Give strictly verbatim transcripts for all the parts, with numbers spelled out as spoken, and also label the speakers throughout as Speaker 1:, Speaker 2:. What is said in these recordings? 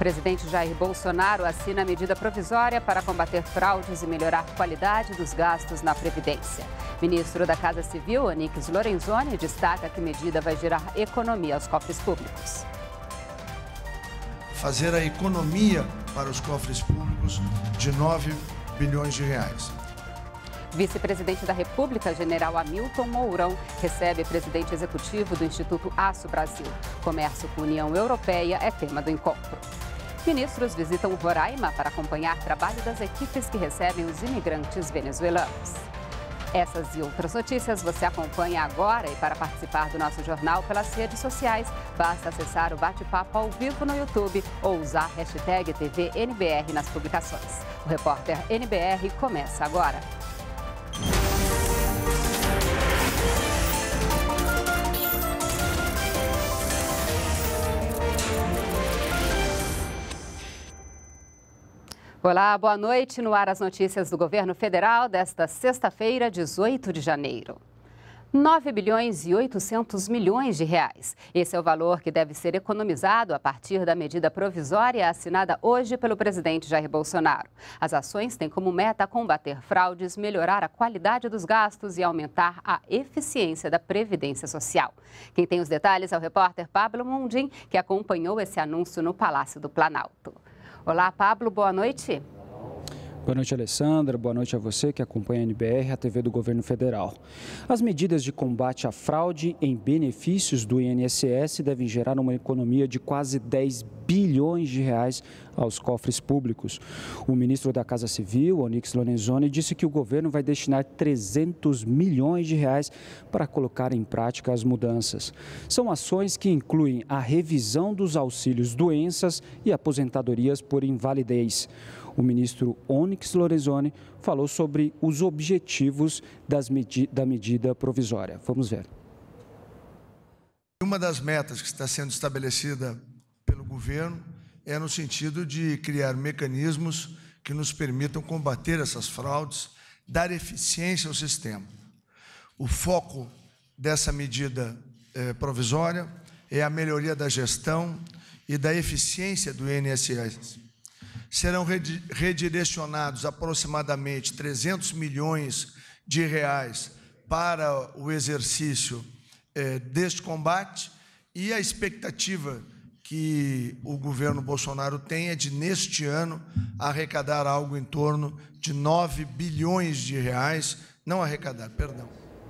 Speaker 1: presidente Jair Bolsonaro assina a medida provisória para combater fraudes e melhorar a qualidade dos gastos na Previdência. Ministro da Casa Civil, Onyx Lorenzoni, destaca que a medida vai gerar economia aos cofres públicos.
Speaker 2: Fazer a economia para os cofres públicos de nove bilhões de reais.
Speaker 1: Vice-presidente da República, general Hamilton Mourão, recebe presidente executivo do Instituto Aço Brasil. Comércio com a União Europeia é tema do encontro. Ministros visitam Roraima para acompanhar o trabalho das equipes que recebem os imigrantes venezuelanos. Essas e outras notícias você acompanha agora, e para participar do nosso jornal pelas redes sociais, basta acessar o Bate-Papo ao vivo no YouTube ou usar a hashtag T V N B R nas publicações. O repórter N B R começa agora. Olá, boa noite. No ar as notícias do governo federal desta sexta-feira, dezoito de janeiro. nove bilhões e oitocentos milhões de reais. Esse é o valor que deve ser economizado a partir da medida provisória assinada hoje pelo presidente Jair Bolsonaro. As ações têm como meta combater fraudes, melhorar a qualidade dos gastos e aumentar a eficiência da Previdência Social. Quem tem os detalhes é o repórter Pablo Mundim, que acompanhou esse anúncio no Palácio do Planalto. Olá, Pablo, boa noite.
Speaker 3: Boa noite, Alessandra. Boa noite a você que acompanha a N B R, a T V do Governo Federal. As medidas de combate à fraude em benefícios do I N S S devem gerar uma economia de quase dez bilhões de reais aos cofres públicos. O ministro da Casa Civil, Onyx Lorenzoni, disse que o governo vai destinar trezentos milhões de reais para colocar em prática as mudanças. São ações que incluem a revisão dos auxílios doenças e aposentadorias por invalidez. O ministro Onyx Lorenzoni falou sobre os objetivos das medi- da medida provisória. Vamos ver.
Speaker 2: Uma das metas que está sendo estabelecida pelo governo é no sentido de criar mecanismos que nos permitam combater essas fraudes, dar eficiência ao sistema. O foco dessa medida eh, provisória é a melhoria da gestão e da eficiência do I N S S. Serão redirecionados aproximadamente trezentos milhões de reais para o exercício eh, deste combate, e a expectativa que o governo Bolsonaro tem é de, neste ano, arrecadar algo em torno de nove bilhões de reais, não arrecadar, perdão.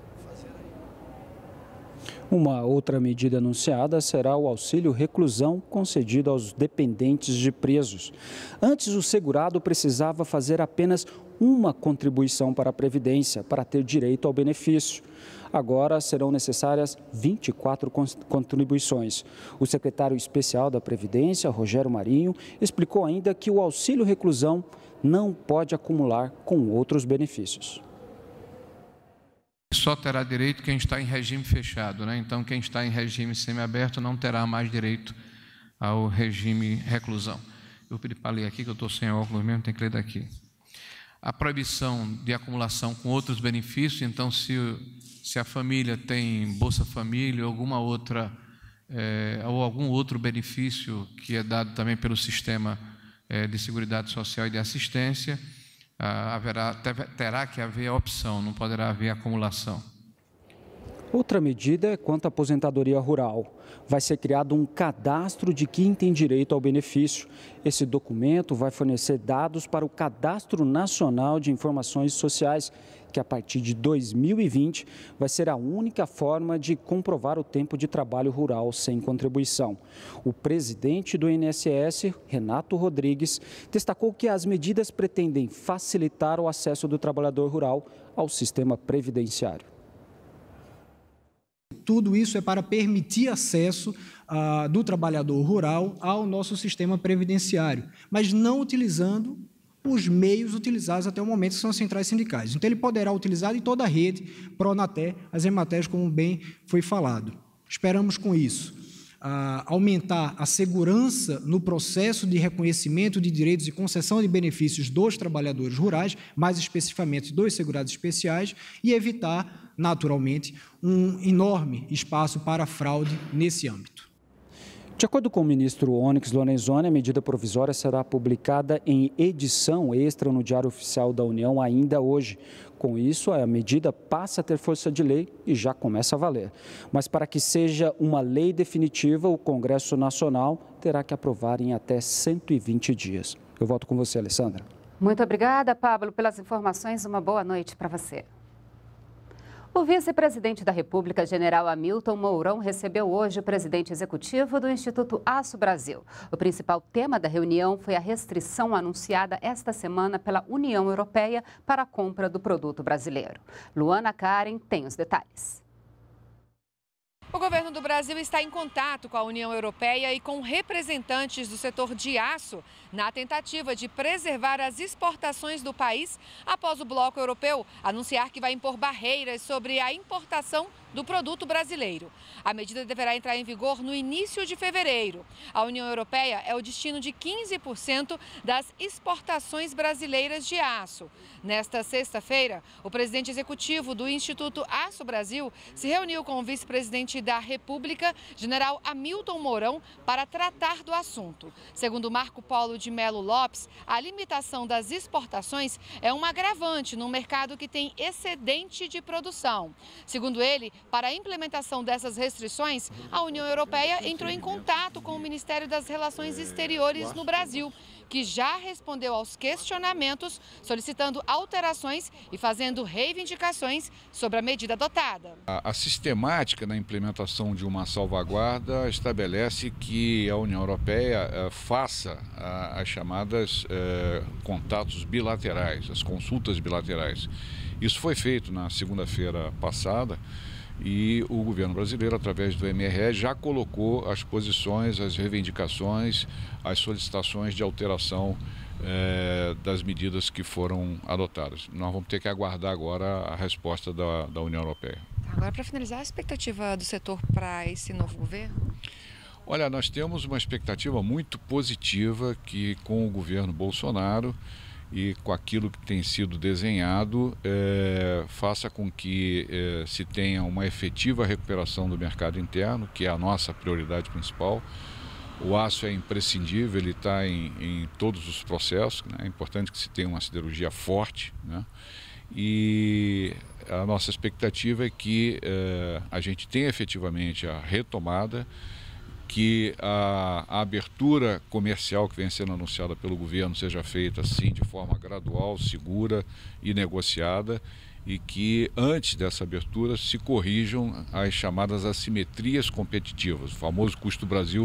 Speaker 3: Uma outra medida anunciada será o auxílio reclusão concedido aos dependentes de presos. Antes, o segurado precisava fazer apenas uma contribuição para a Previdência para ter direito ao benefício. Agora serão necessárias vinte e quatro contribuições. O secretário especial da Previdência, Rogério Marinho, explicou ainda que o auxílio reclusão não pode acumular com outros benefícios.
Speaker 4: Só terá direito quem está em regime fechado, né? Então, quem está em regime semiaberto não terá mais direito ao regime reclusão. Eu pedi para ler aqui, que eu estou sem óculos mesmo, tem que ler daqui. A proibição de acumulação com outros benefícios, então, se, se a família tem Bolsa Família ou alguma outra, é, ou algum outro benefício que é dado também pelo sistema é, de Seguridade Social e de Assistência, Haverá, terá que haver a opção, não poderá haver acumulação.
Speaker 3: Outra medida é quanto à aposentadoria rural. Vai ser criado um cadastro de quem tem direito ao benefício. Esse documento vai fornecer dados para o Cadastro Nacional de Informações Sociais, que a partir de dois mil e vinte vai ser a única forma de comprovar o tempo de trabalho rural sem contribuição. O presidente do I N S S, Renato Rodrigues, destacou que as medidas pretendem facilitar o acesso do trabalhador rural ao sistema previdenciário.
Speaker 5: Tudo isso é para permitir acesso ah, do trabalhador rural ao nosso sistema previdenciário, mas não utilizando os meios utilizados até o momento, que são as centrais sindicais. Então, ele poderá utilizar em toda a rede, Pronatel, as Ematés, como bem foi falado. Esperamos, com isso, ah, aumentar a segurança no processo de reconhecimento de direitos e concessão de benefícios dos trabalhadores rurais, mais especificamente dos segurados especiais, e evitar, naturalmente, um enorme espaço para fraude nesse âmbito.
Speaker 3: De acordo com o ministro Onyx Lorenzoni, a medida provisória será publicada em edição extra no Diário Oficial da União ainda hoje. Com isso, a medida passa a ter força de lei e já começa a valer. Mas para que seja uma lei definitiva, o Congresso Nacional terá que aprovar em até cento e vinte dias. Eu volto com você, Alessandra.
Speaker 1: Muito obrigada, Pablo, pelas informações. Uma boa noite para você. O vice-presidente da República, general Hamilton Mourão, recebeu hoje o presidente executivo do Instituto Aço Brasil. O principal tema da reunião foi a restrição anunciada esta semana pela União Europeia para a compra do produto brasileiro. Luana Karen tem os detalhes.
Speaker 6: O governo do Brasil está em contato com a União Europeia e com representantes do setor de aço na tentativa de preservar as exportações do país após o bloco europeu anunciar que vai impor barreiras sobre a importação do produto brasileiro. A medida deverá entrar em vigor no início de fevereiro. A União Europeia é o destino de quinze por cento das exportações brasileiras de aço. Nesta sexta-feira, o presidente executivo do Instituto Aço Brasil se reuniu com o vice-presidente da República, general Hamilton Mourão, para tratar do assunto. Segundo Marco Polo de Melo Lopes, a limitação das exportações é um agravante num mercado que tem excedente de produção. Segundo ele, para a implementação dessas restrições, a União Europeia entrou em contato com o Ministério das Relações Exteriores no Brasil, que já respondeu aos questionamentos, solicitando alterações e fazendo reivindicações sobre a medida adotada.
Speaker 7: A, a sistemática na implementação de uma salvaguarda estabelece que a União Europeia eh, faça a, as chamadas eh, contatos bilaterais, as consultas bilaterais. Isso foi feito na segunda-feira passada. E o governo brasileiro, através do M R E, já colocou as posições, as reivindicações, as solicitações de alteração eh, das medidas que foram adotadas. Nós vamos ter que aguardar agora a resposta da, da União Europeia.
Speaker 6: Agora, para finalizar, a expectativa do setor para esse novo governo?
Speaker 7: Olha, nós temos uma expectativa muito positiva que com o governo Bolsonaro e com aquilo que tem sido desenhado, é, faça com que é, se tenha uma efetiva recuperação do mercado interno, que é a nossa prioridade principal. O aço é imprescindível, ele está em, em todos os processos, né? É importante que se tenha uma siderurgia forte, né? E a nossa expectativa é que é, a gente tenha efetivamente a retomada, que a, a abertura comercial que vem sendo anunciada pelo governo seja feita assim de forma gradual, segura e negociada, e que antes dessa abertura se corrijam as chamadas assimetrias competitivas, o famoso custo Brasil.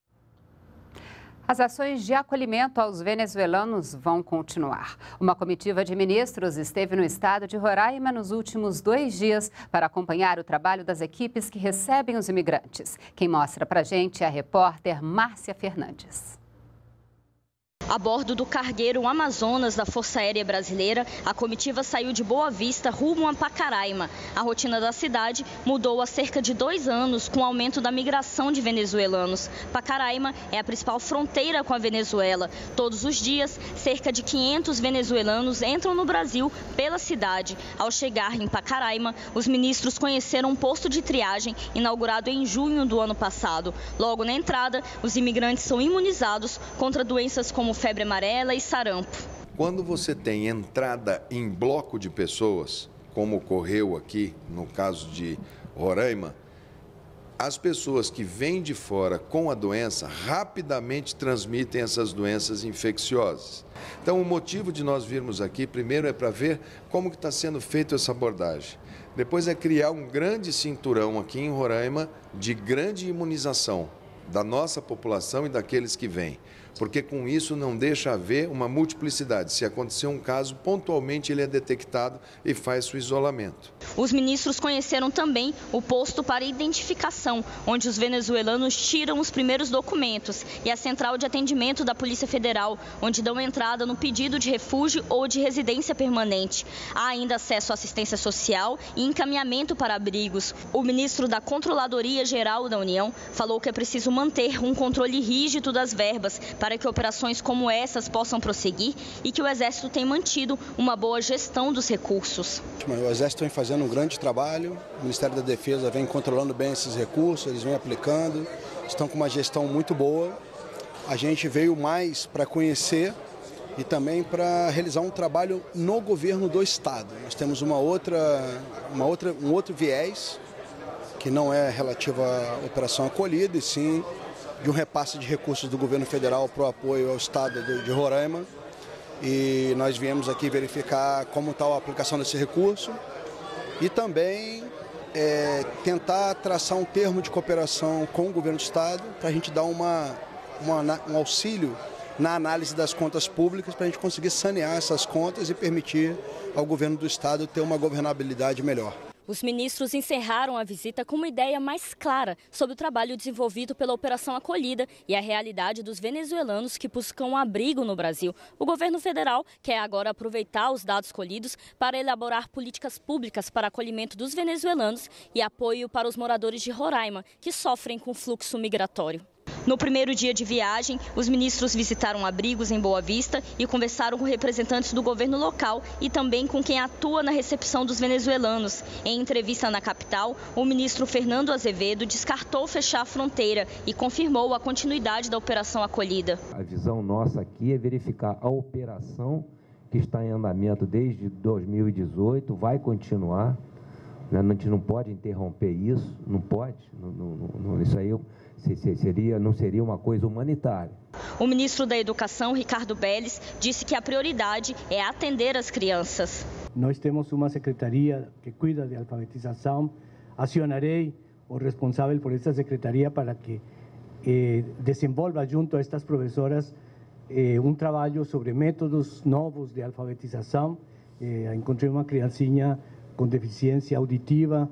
Speaker 1: As ações de acolhimento aos venezuelanos vão continuar. Uma comitiva de ministros esteve no estado de Roraima nos últimos dois dias para acompanhar o trabalho das equipes que recebem os imigrantes. Quem mostra pra gente é a repórter Márcia Fernandes.
Speaker 8: A bordo do cargueiro Amazonas da Força Aérea Brasileira, a comitiva saiu de Boa Vista rumo a Pacaraima. A rotina da cidade mudou há cerca de dois anos com o aumento da migração de venezuelanos. Pacaraima é a principal fronteira com a Venezuela. Todos os dias, cerca de quinhentos venezuelanos entram no Brasil pela cidade. Ao chegar em Pacaraima, os ministros conheceram um posto de triagem inaugurado em junho do ano passado. Logo na entrada, os imigrantes são imunizados contra doenças como febre amarela e sarampo.
Speaker 9: Quando você tem entrada em bloco de pessoas, como ocorreu aqui no caso de Roraima, as pessoas que vêm de fora com a doença rapidamente transmitem essas doenças infecciosas. Então, o motivo de nós virmos aqui, primeiro, é para ver como que está sendo feita essa abordagem. Depois é criar um grande cinturão aqui em Roraima de grande imunização da nossa população e daqueles que vêm. Porque com isso não deixa haver uma multiplicidade. Se acontecer um caso, pontualmente ele é detectado e faz seu isolamento.
Speaker 8: Os ministros conheceram também o posto para identificação, onde os venezuelanos tiram os primeiros documentos, e a central de atendimento da Polícia Federal, onde dão entrada no pedido de refúgio ou de residência permanente. Há ainda acesso à assistência social e encaminhamento para abrigos. O ministro da Controladoria Geral da União falou que é preciso manter um controle rígido das verbas para que operações como essas possam prosseguir e que o Exército tem mantido uma boa gestão dos recursos.
Speaker 10: O Exército vem fazendo um grande trabalho, o Ministério da Defesa vem controlando bem esses recursos, eles vêm aplicando estão com uma gestão muito boa. A gente veio mais para conhecer e também para realizar um trabalho no governo do Estado. Nós temos uma outra, uma outra, um outro viés, que não é relativo à Operação Acolhida, e sim de um repasse de recursos do governo federal para o apoio ao Estado de Roraima. E nós viemos aqui verificar como está a aplicação desse recurso e também é, tentar traçar um termo de cooperação com o governo do Estado para a gente dar uma, uma, um auxílio na análise das contas públicas para a gente conseguir sanear essas contas e permitir ao governo do Estado ter uma governabilidade melhor.
Speaker 8: Os ministros encerraram a visita com uma ideia mais clara sobre o trabalho desenvolvido pela Operação Acolhida e a realidade dos venezuelanos que buscam um abrigo no Brasil. O governo federal quer agora aproveitar os dados colhidos para elaborar políticas públicas para acolhimento dos venezuelanos e apoio para os moradores de Roraima, que sofrem com fluxo migratório. No primeiro dia de viagem, os ministros visitaram abrigos em Boa Vista e conversaram com representantes do governo local e também com quem atua na recepção dos venezuelanos. Em entrevista na capital, o ministro Fernando Azevedo descartou fechar a fronteira e confirmou a continuidade da Operação Acolhida.
Speaker 11: A visão nossa aqui é verificar a operação que está em andamento desde dois mil e dezoito, vai continuar. A gente não pode interromper isso, não pode, não, não, não, isso aí seria, não seria uma coisa humanitária.
Speaker 8: O ministro da Educação, Ricardo Belles, disse que a prioridade é atender as crianças.
Speaker 12: Nós temos uma secretaria que cuida de alfabetização. Acionarei o responsável por esta secretaria para que eh, desenvolva junto a estas professoras eh, um trabalho sobre métodos novos de alfabetização. Eh, encontrei uma criancinha com deficiência auditiva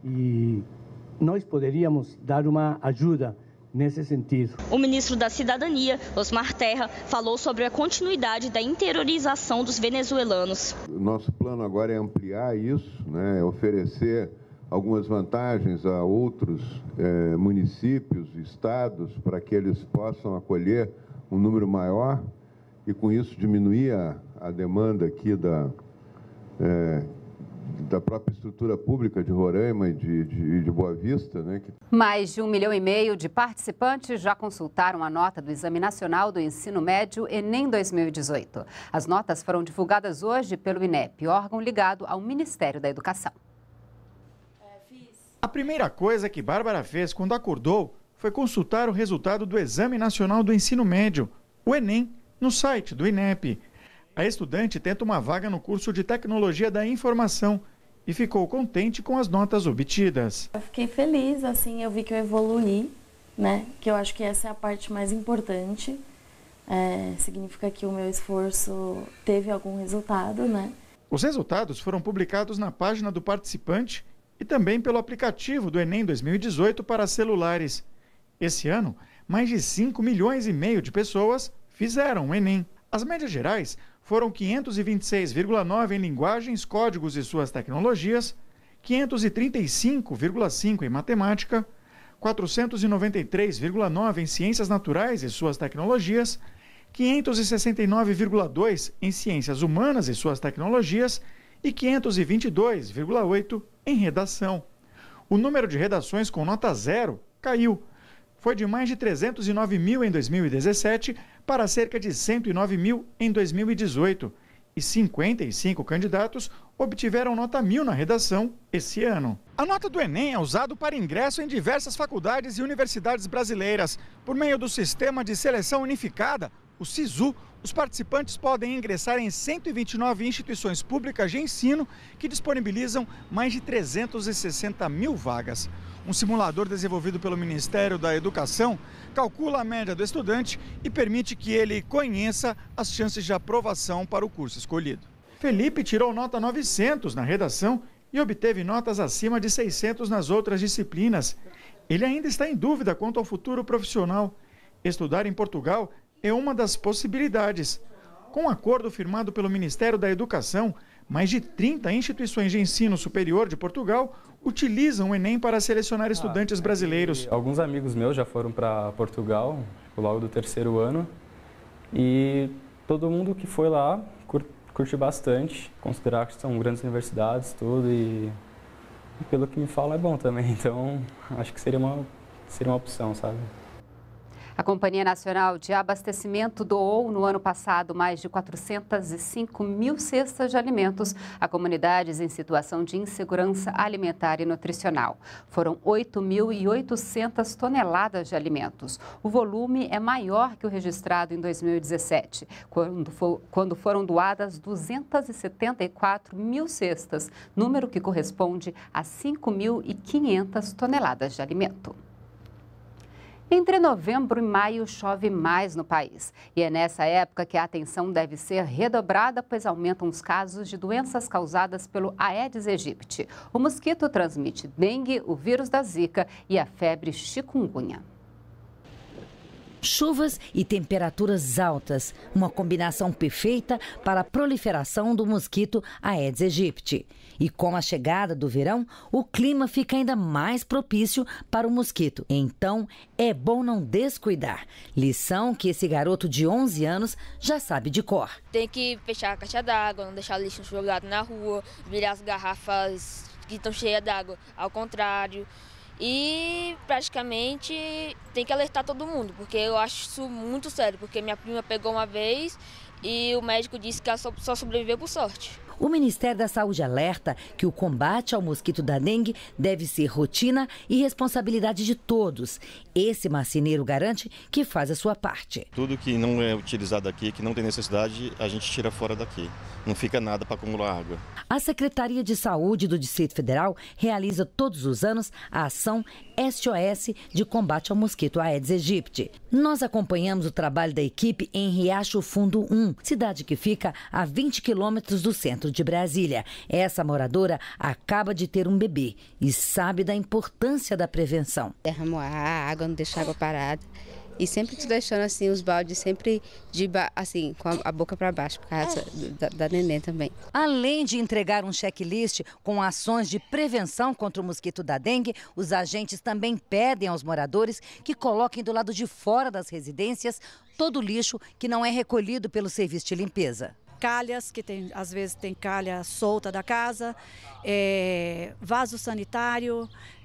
Speaker 12: e nós poderíamos dar uma ajuda nesse sentido.
Speaker 8: O ministro da Cidadania, Osmar Terra, falou sobre a continuidade da interiorização dos venezuelanos.
Speaker 13: Nosso plano agora é ampliar isso, né, oferecer algumas vantagens a outros eh, municípios, estados, para que eles possam acolher um número maior e com isso diminuir a, a demanda aqui da eh, da própria estrutura pública de Roraima e de, de, de Boa Vista, né?
Speaker 1: Mais de um milhão e meio de participantes já consultaram a nota do Exame Nacional do Ensino Médio Enem dois mil e dezoito. As notas foram divulgadas hoje pelo INEP, órgão ligado ao Ministério da Educação.
Speaker 14: A primeira coisa que Bárbara fez quando acordou foi consultar o resultado do Exame Nacional do Ensino Médio, o Enem, no site do INEP. A estudante tenta uma vaga no curso de Tecnologia da Informação e ficou contente com as notas obtidas.
Speaker 15: Eu fiquei feliz, assim, eu vi que eu evoluí, né? Que eu acho que essa é a parte mais importante. É, significa que o meu esforço teve algum resultado, né?
Speaker 14: Os resultados foram publicados na página do participante e também pelo aplicativo do Enem dois mil e dezoito para celulares. Esse ano, mais de cinco milhões e meio de pessoas fizeram o Enem. As médias gerais foram quinhentos e vinte e seis vírgula nove em linguagens, códigos e suas tecnologias, quinhentos e trinta e cinco vírgula cinco em matemática, quatrocentos e noventa e três vírgula nove em ciências naturais e suas tecnologias, quinhentos e sessenta e nove vírgula dois em ciências humanas e suas tecnologias e quinhentos e vinte e dois vírgula oito em redação. O número de redações com nota zero caiu. Foi de mais de trezentos e nove mil em dois mil e dezessete para cerca de cento e nove mil em dois mil e dezoito. E cinquenta e cinco candidatos obtiveram nota mil na redação esse ano. A nota do Enem é usada para ingresso em diversas faculdades e universidades brasileiras. Por meio do Sistema de Seleção Unificada, o SISU, os participantes podem ingressar em cento e vinte e nove instituições públicas de ensino que disponibilizam mais de trezentas e sessenta mil vagas. Um simulador desenvolvido pelo Ministério da Educação calcula a média do estudante e permite que ele conheça as chances de aprovação para o curso escolhido. Felipe tirou nota novecentos na redação e obteve notas acima de seiscentos nas outras disciplinas. Ele ainda está em dúvida quanto ao futuro profissional. Estudar em Portugal é uma das possibilidades. Com um acordo firmado pelo Ministério da Educação, mais de trinta instituições de ensino superior de Portugal utilizam o Enem para selecionar estudantes ah, brasileiros.
Speaker 16: Alguns amigos meus já foram para Portugal, logo do terceiro ano, e todo mundo que foi lá cur, curte bastante, considerar que são grandes universidades, tudo, e, e pelo que me falam é bom também, então acho que seria uma, seria uma opção, sabe?
Speaker 1: A Companhia Nacional de Abastecimento doou no ano passado mais de quatrocentas e cinco mil cestas de alimentos a comunidades em situação de insegurança alimentar e nutricional. Foram oito mil e oitocentas toneladas de alimentos. O volume é maior que o registrado em dois mil e dezessete, quando, for, quando foram doadas duzentas e setenta e quatro mil cestas, número que corresponde a cinco mil e quinhentas toneladas de alimento. Entre novembro e maio chove mais no país e é nessa época que a atenção deve ser redobrada, pois aumentam os casos de doenças causadas pelo Aedes aegypti. O mosquito transmite dengue, o vírus da zika e a febre chikungunya.
Speaker 17: Chuvas e temperaturas altas, uma combinação perfeita para a proliferação do mosquito Aedes aegypti. E com a chegada do verão, o clima fica ainda mais propício para o mosquito. Então, é bom não descuidar. Lição que esse garoto de onze anos já sabe de cor.
Speaker 18: Tem que fechar a caixa d'água, não deixar lixo jogado na rua, virar as garrafas que estão cheias d'água ao contrário. E praticamente tem que alertar todo mundo, porque eu acho isso muito sério, porque minha prima pegou uma vez e o médico disse que ela só, só sobreviveu por sorte.
Speaker 17: O Ministério da Saúde alerta que o combate ao mosquito da dengue deve ser rotina e responsabilidade de todos. Esse marceneiro garante que faz a sua parte.
Speaker 19: Tudo que não é utilizado aqui, que não tem necessidade, a gente tira fora daqui. Não fica nada para acumular água.
Speaker 17: A Secretaria de Saúde do Distrito Federal realiza todos os anos a ação S O S de combate ao mosquito Aedes aegypti. Nós acompanhamos o trabalho da equipe em Riacho Fundo um, cidade que fica a vinte quilômetros do centro de Brasília. Essa moradora acaba de ter um bebê e sabe da importância da prevenção.
Speaker 20: Derramo a água, não deixo a água parada. E sempre te deixando assim os baldes sempre de assim com a boca para baixo, por causa da, da neném também.
Speaker 17: Além de entregar um checklist com ações de prevenção contra o mosquito da dengue, os agentes também pedem aos moradores que coloquem do lado de fora das residências todo o lixo que não é recolhido pelo serviço de limpeza.
Speaker 21: Calhas, que tem, às vezes tem calha solta da casa, é, vaso sanitário,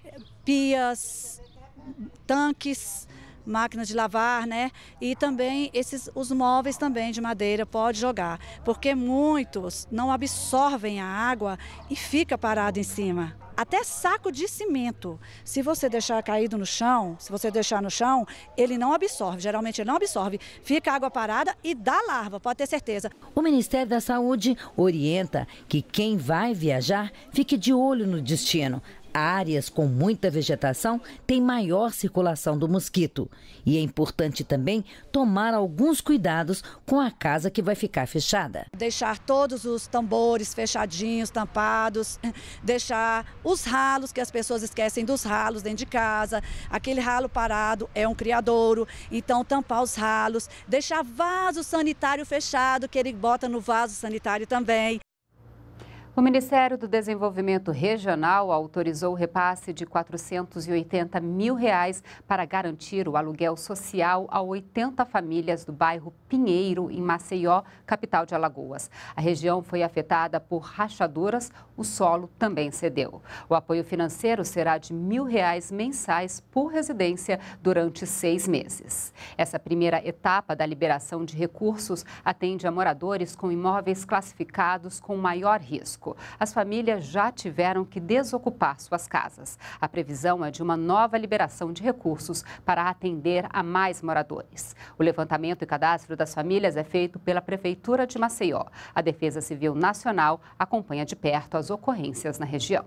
Speaker 21: pias, tanques, máquinas de lavar, né? E também esses, os móveis também de madeira pode jogar, porque muitos não absorvem a água e fica parado em cima. Até saco de cimento, se você deixar caído no chão, se você deixar no chão, ele não absorve, geralmente ele não absorve, fica água parada e dá larva, pode ter certeza.
Speaker 17: O Ministério da Saúde orienta que quem vai viajar fique de olho no destino. Áreas com muita vegetação têm maior circulação do mosquito. E é importante também tomar alguns cuidados com a casa que vai ficar fechada.
Speaker 21: Deixar todos os tambores fechadinhos, tampados, deixar os ralos, que as pessoas esquecem dos ralos dentro de casa. Aquele ralo parado é um criadouro, então tampar os ralos, deixar vaso sanitário fechado, que ele bota no vaso sanitário também.
Speaker 1: O Ministério do Desenvolvimento Regional autorizou o repasse de quatrocentos e oitenta mil reais para garantir o aluguel social a oitenta famílias do bairro Pinheiro, em Maceió, capital de Alagoas. A região foi afetada por rachaduras, o solo também cedeu. O apoio financeiro será de mil reais mensais por residência durante seis meses. Essa primeira etapa da liberação de recursos atende a moradores com imóveis classificados com maior risco. As famílias já tiveram que desocupar suas casas. A previsão é de uma nova liberação de recursos para atender a mais moradores. O levantamento e cadastro das famílias é feito pela Prefeitura de Maceió. A Defesa Civil Nacional acompanha de perto as ocorrências na região.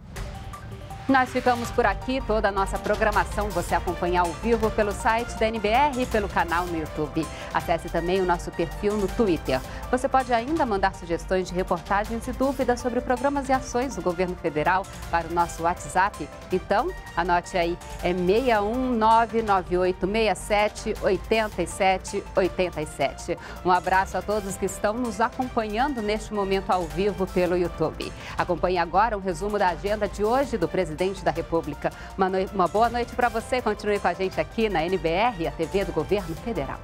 Speaker 1: Nós ficamos por aqui. Toda a nossa programação você acompanha ao vivo pelo site da N B R e pelo canal no YouTube. Acesse também o nosso perfil no Twitter. Você pode ainda mandar sugestões de reportagens e dúvidas sobre programas e ações do governo federal para o nosso WhatsApp. Então, anote aí, é seis um nove nove oito seis sete oito sete oito sete. Um abraço a todos que estão nos acompanhando neste momento ao vivo pelo YouTube. Acompanhe agora um resumo da agenda de hoje do presidente da República. Uma, no... Uma boa noite para você. Continue com a gente aqui na N B R, a T V do Governo Federal.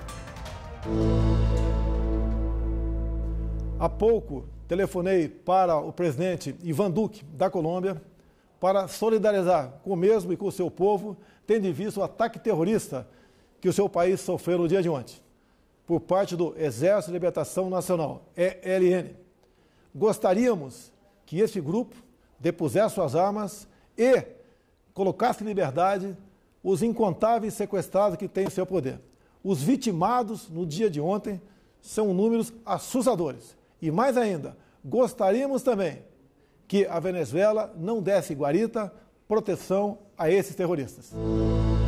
Speaker 22: Há pouco, telefonei para o presidente Ivan Duque, da Colômbia, para solidarizar com o mesmo e com o seu povo, tendo em vista o ataque terrorista que o seu país sofreu no dia de ontem, por parte do Exército de Libertação Nacional, E L N. Gostaríamos que esse grupo depusesse suas armas e colocasse em liberdade os incontáveis sequestrados que têm em seu poder. Os vitimados no dia de ontem são números assustadores. E mais ainda, gostaríamos também que a Venezuela não desse guarita, proteção a esses terroristas.